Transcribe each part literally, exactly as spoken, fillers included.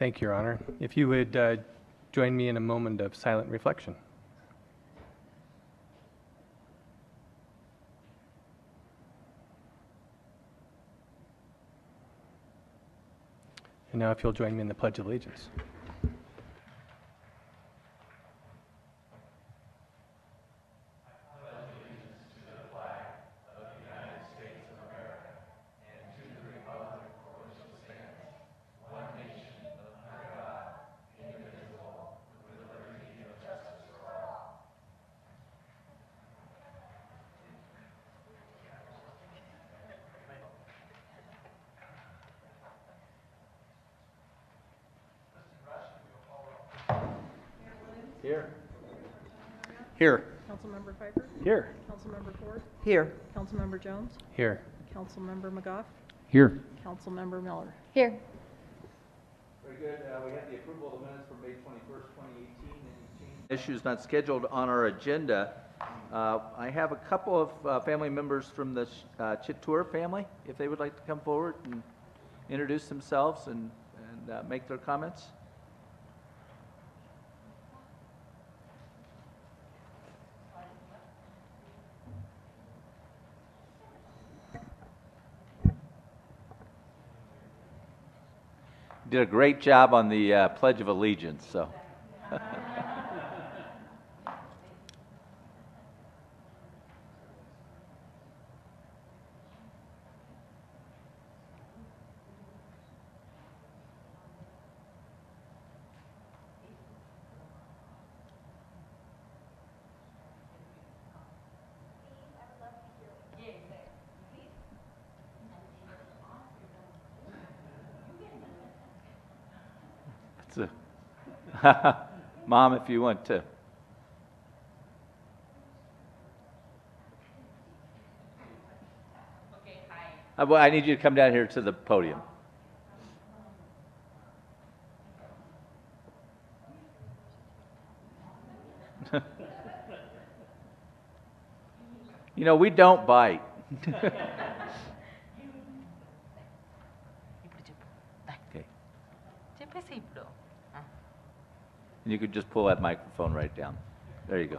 Thank you, Your Honor. If you would uh, join me in a moment of silent reflection. And now if you'll join me in the Pledge of Allegiance. Here. Here. Councilmember Pfeiffer? Here. Councilmember Ford? Here. Councilmember Jones? Here. Councilmember McGough? Here. Councilmember Miller? Here. Very good. Uh, we have the approval of the minutes from May twenty-first, twenty eighteen. Any issues not scheduled on our agenda. Uh, I have a couple of uh, family members from the uh, Chittoor family, if they would like to come forward and introduce themselves and, and uh, make their comments. Did a great job on the uh, Pledge of Allegiance, so. Mom, if you want to. Okay, hi. Uh, well, I need you to come down here to the podium. You know, we don't bite. Okay. చెప్పేసి ఇప్పుడు And you could just pull that microphone right down. There you go.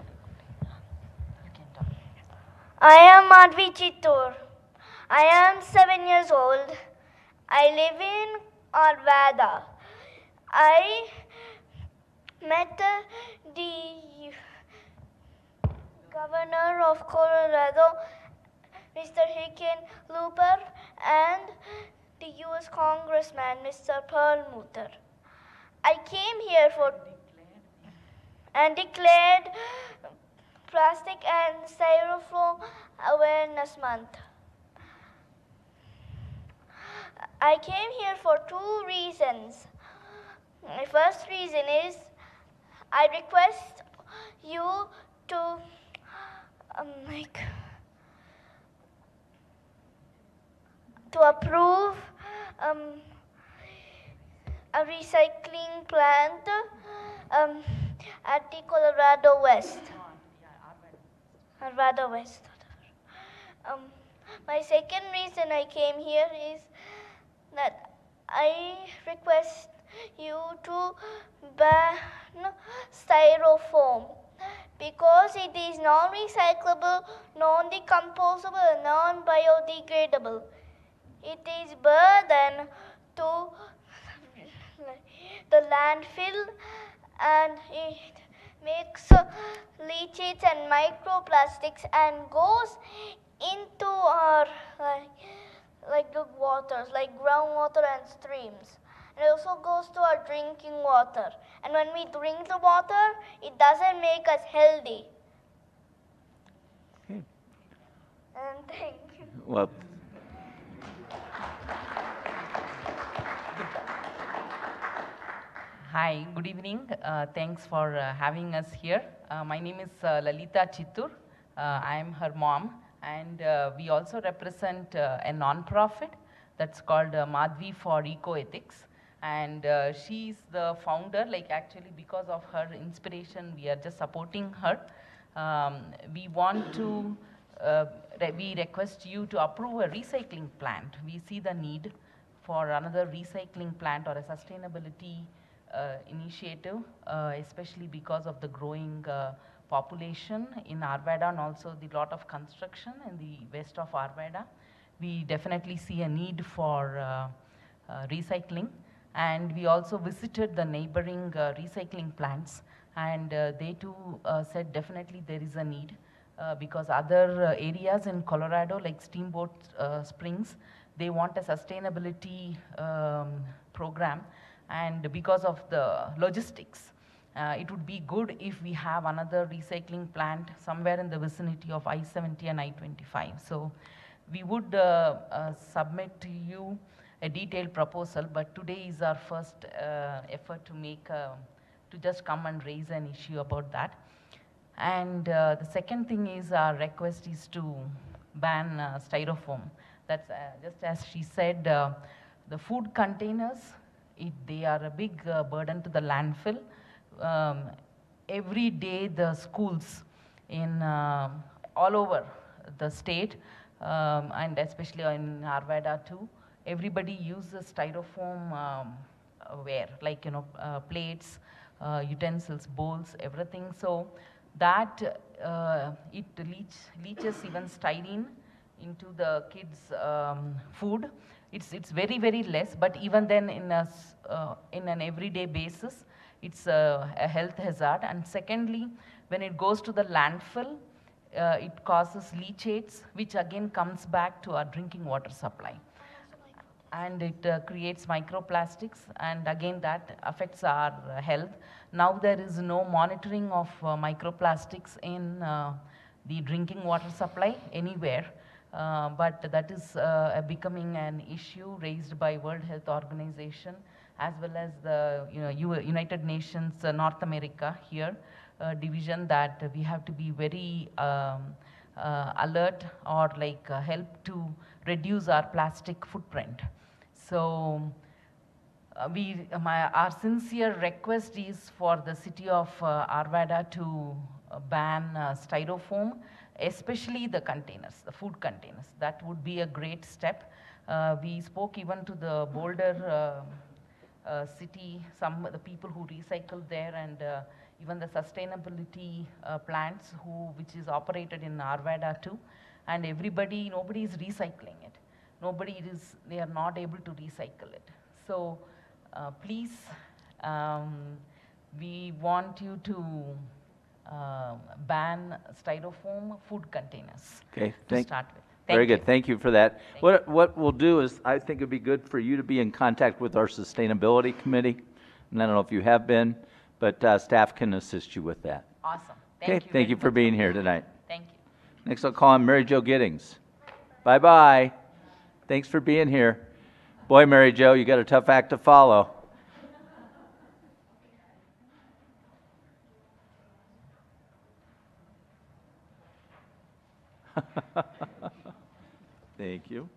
I am Madhvi Chittoor. I am seven years old. I live in Arvada. I met uh, the governor of Colorado, Mister Hickenlooper, and the U S Congressman, Mister Perlmutter. I came here for and declared Plastic and Styrofoam Awareness Month. I came here for two reasons. My first reason is I request you to um, like to approve um, a recycling plant um, at the Colorado West. Arvada West. Um, my second reason I came here is that I request you to ban Styrofoam because it is non-recyclable, non-decomposable, and non-biodegradable. It is burden to the landfill, and it makes leachates and microplastics and goes into our like, like good waters, like groundwater and streams. And it also goes to our drinking water. And when we drink the water, it doesn't make us healthy. Okay. And thank you. Well, Hi, good evening. Uh, thanks for uh, having us here. Uh, my name is uh, Lalitha Chittoor. Uh, I am her mom, and uh, we also represent uh, a non-profit that's called uh, Madhvi for Eco-Ethics. And uh, she's the founder, like actually because of her inspiration, we are just supporting her. Um, we want to, uh, re we request you to approve a recycling plant. We see the need for another recycling plant or a sustainability uh, initiative, uh, especially because of the growing uh, population in Arvada and also the lot of construction in the west of Arvada. We definitely see a need for uh, uh, recycling, and we also visited the neighboring uh, recycling plants, and uh, they too uh, said definitely there is a need uh, because other uh, areas in Colorado like Steamboat uh, Springs, they want a sustainability um, program, and because of the logistics, uh, it would be good if we have another recycling plant somewhere in the vicinity of I seventy and I twenty-five. So we would uh, uh, submit to you a detailed proposal, but today is our first uh, effort to make, uh, to just come and raise an issue about that. And uh, the second thing is our request is to ban uh, styrofoam. That's uh, just as she said, uh, the food containers, it, they are a big uh, burden to the landfill. Um, every day the schools in uh, all over the state, um, and especially in Arvada too, everybody uses styrofoam um, ware, like, you know, uh, plates, uh, utensils, bowls, everything. So that uh, it leach, leaches even styrene into the kids' um, food. It's, it's very, very less, but even then in, a, uh, in an everyday basis, it's a, a health hazard. And secondly, when it goes to the landfill, uh, it causes leachates, which again comes back to our drinking water supply. And it uh, creates microplastics, and again that affects our uh, health. Now there is no monitoring of uh, microplastics in uh, the drinking water supply anywhere, uh, but that is uh, becoming an issue raised by World Health Organization as well as the, you know, United Nations uh, North America here uh, division, that we have to be very um, uh, alert or like uh, help to reduce our plastic footprint. So uh, we, my, our sincere request is for the city of uh, Arvada to uh, ban uh, styrofoam, especially the containers, the food containers. That would be a great step. Uh, we spoke even to the Boulder uh, uh, city, some of the people who recycle there, and uh, even the sustainability uh, plants who, which is operated in Arvada too. And everybody, nobody is recycling it. Nobody is, they are not able to recycle it. So uh, please, um, we want you to uh, ban styrofoam food containers Okay, to thank, start with. very Thank you. good. Thank you for that. What, what we'll do is, I think it'd be good for you to be in contact with our sustainability committee. And I don't know if you have been, but uh, staff can assist you with that. Awesome. Okay, Thank you. thank very you for much. being here tonight. Thank you. Next, I'll call on Mary Jo Giddings. Bye-bye. Thanks for being here. Boy, Mary Jo, you got a tough act to follow. Thank you.